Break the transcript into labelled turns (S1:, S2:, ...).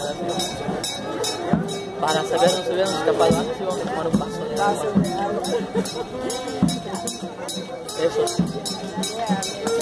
S1: Para saber, no se hubieran escapado antes y vamos a tomar un vaso de agua. Eso.